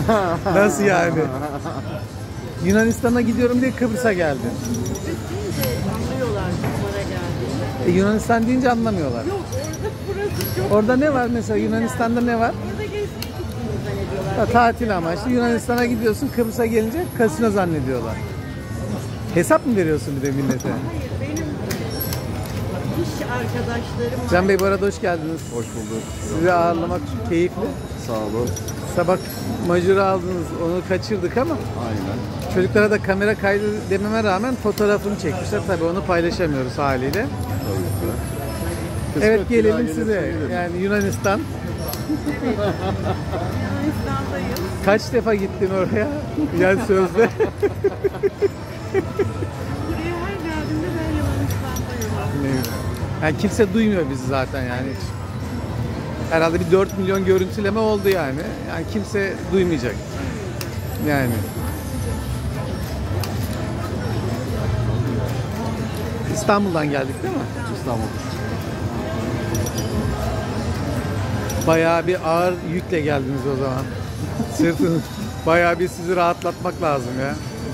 Nasıl yani? Yunanistan'a gidiyorum diye Kıbrıs'a geldin. Anlıyorlar bunlara geldiğinde. Yunanistan deyince anlamıyorlar. Yok orada burası çok. Orada ne var mesela? Yunanistan'da ne var? Orada gezmeye gittiğini zannediyorlar. Ha, tatil amaçlı. Yunanistan'a gidiyorsun, Kıbrıs'a gelince kasino zannediyorlar. Hesap mı veriyorsun bir de millete? Hayır benim iş arkadaşlarım var. Can Bey bu arada hoş geldiniz. Hoş bulduk. Sizi ağırlamak keyifli. Sağ olun. Sabah majörü aldınız, onu kaçırdık ama Aynen. çocuklara da kamera kaydı dememe rağmen fotoğrafını çekmişler. Tabii onu paylaşamıyoruz haliyle. Tabii ki. Evet Kısmet gelelim bir daha size. gelirse gelirim. Yani Yunanistan. Yunanistan'dayım. Kaç defa gittin oraya? Yani sözde. Buraya her geldiğimde ben Yunanistan'dayım. Yani kimse duymuyor bizi zaten yani hiç. Herhalde bir 4 milyon görüntüleme oldu yani. Yani kimse duymayacak. Yani. İstanbul'dan geldik değil mi? İstanbul. Bayağı bir ağır yükle geldiniz o zaman. Sırtınız. Bayağı bir sizi rahatlatmak lazım ya.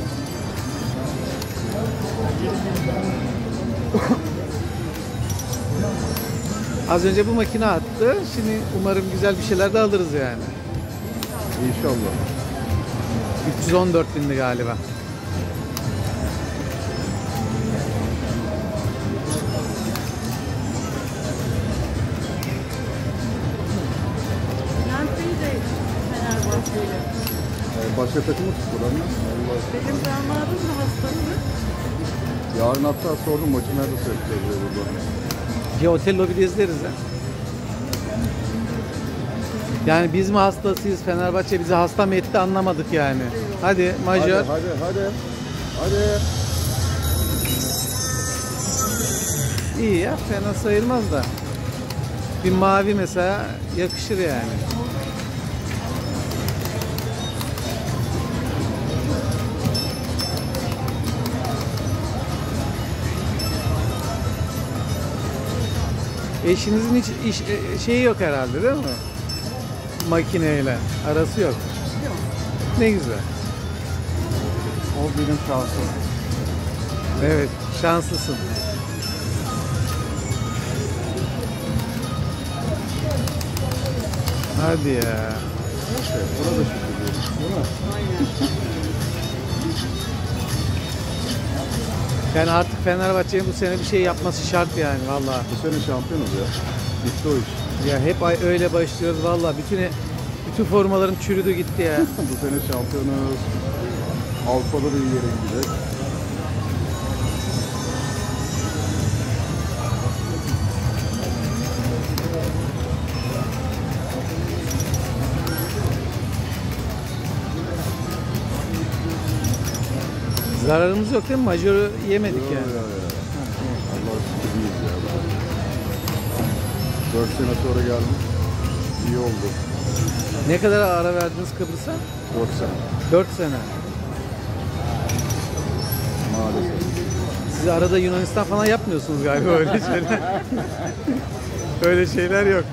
Az önce bu makine attı. Şimdi umarım güzel bir şeyler de alırız yani. İnşallah. 314 bindi galiba. Bülent Bey de Fenerbahçeli. Başka takımı tuttular mı? Benim damadım da hastası. Yarın hatta sordum maçı nerede seyredeceğiz diye burada. Ya otel lobide izleriz ya. Yani biz mi hastasıyız, Fenerbahçe bizi hasta mı etti anlamadık yani. Hadi majör. Hadi. İyi ya, fena sayılmaz da. Bir mavi mesela yakışır yani. Eşinizin hiç şeyi yok herhalde değil mi? Makineyle arası yok. Ne güzel. O benim şansım. Evet, şanslısın. Hadi ya. Neyse, buna da şükür diyoruz. Değil mi? Yani artık Fenerbahçe'nin bu sene bir şey yapması şart yani vallahi. Bu sene şampiyonuz ya. Bitti o iş. Ya hep öyle başlıyoruz vallahi. Bütün formaların çürüdü gitti ya. Bu sene şampiyonuz. Avrupa'da da iyi yere gidecek. Zararımız yok değil mi? Majörü yemedik yani. Allah şükür iyiyiz ya. 4 sene sonra geldik. İyi oldu. Ne kadar ara verdiniz Kıbrıs'a? 4 sene. 4 sene. Maalesef. Siz arada Yunanistan falan yapmıyorsunuz galiba öyle şeyler. Öyle şeyler yok.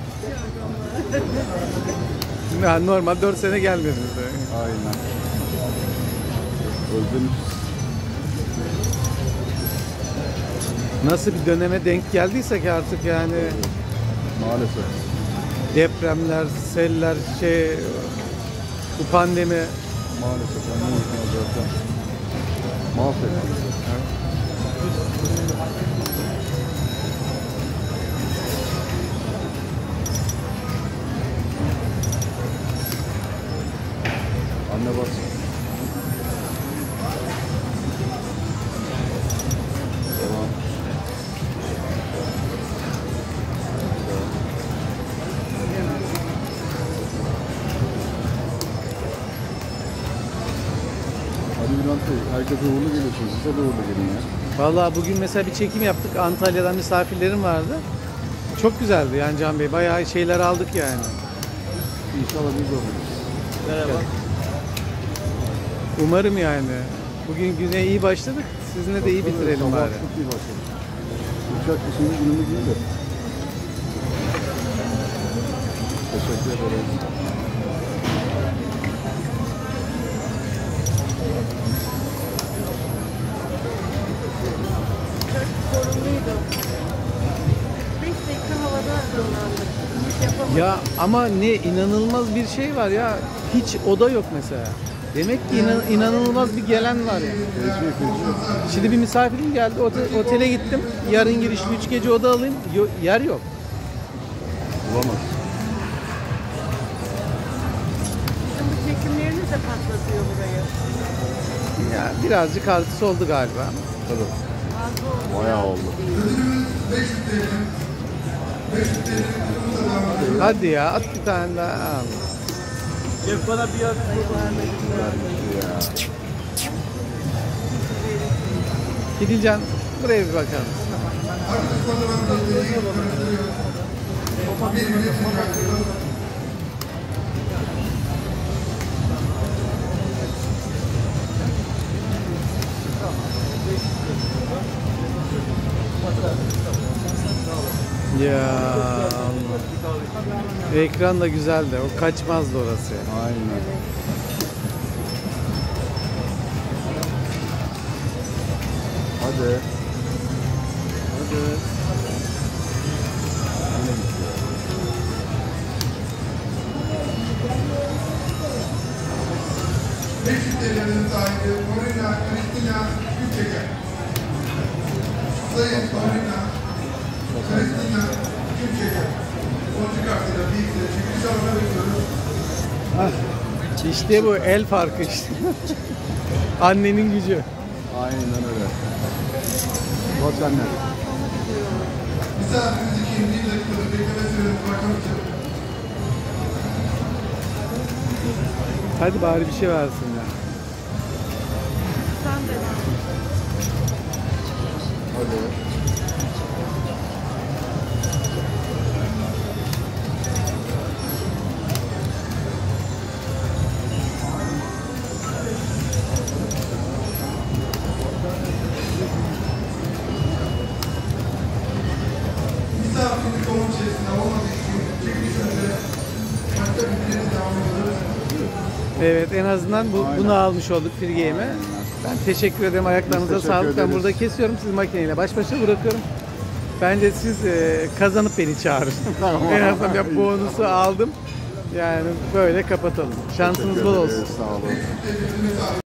Yani normal 4 sene gelmediniz de. Aynen. Özlemişiz. Nasıl bir döneme denk geldiysek artık yani Maalesef. depremler, seller, bu pandemi. Maalesef. Onun yüzünden zaten mahvettik. Anne bas. Devam. Hadi Bülent Bey, herkese uğurlu geliyorsunuz. Size de uğurlu gelin ya. Vallahi bugün mesela bir çekim yaptık. Antalya'dan misafirlerim vardı. Çok güzeldi yani Can Bey. Bayağı şeyler aldık yani. İnşallah biz de oluruz. Merhaba. Umarım yani. Bugün güne iyi başladık. Sizinle de iyi bitirelim Sabah bari. çok iyi başladık. Uçak dışında günümüz iyi de. Teşekkür ederiz. Ya ama ne inanılmaz bir şey var ya. Hiç oda yok mesela. Demek ki inanılmaz bir gelen var ya. Şimdi bir misafirim geldi. Otele gittim. Yarın girişli 3 gece oda alayım. Yer yok. Bulamaz. Bizim bu çekimleriniz de patlatıyor burayı. Ya birazcık artısı oldu galiba. Tabii. Fazla oldu. Bayağı oldu. Hadi ya at bir tane daha al. Gideceğim. Buraya bir bakalım. Ya Allah. Ekran da güzeldi. O kaçmazdı orası. Aynen. Hadi. Hadi. Beşiktaş'ın sahibi Corina Cristina Gülçeker. Sayın Corina Cristina Gülçeker. Sporcu kartıyla birlikte çekiliş alanına bekliyoruz. İşte bu el farkı işte. Annenin gücü. Aynen öyle. Bak senden. Misafirimizi 20 dakikada bekleme sürenizi bakmak için. Hadi bari bir şey versinler. Sen de Hadi. Misafirimiz salon içerisinde olmadığı için çekiliş önünde başka bilgilerinizi devam ediyoruz. Evet en azından bunu almış olduk free game'e. Ben teşekkür ederim. Ayaklarınıza Biz teşekkür sağlık. Ben ederiz. burada kesiyorum. Siz makineyle baş başa bırakıyorum. Bence siz kazanıp beni çağırın. Tamam. En azından bir bonusu aldım. Yani böyle kapatalım. Şansınız bol olsun. Sağ olun.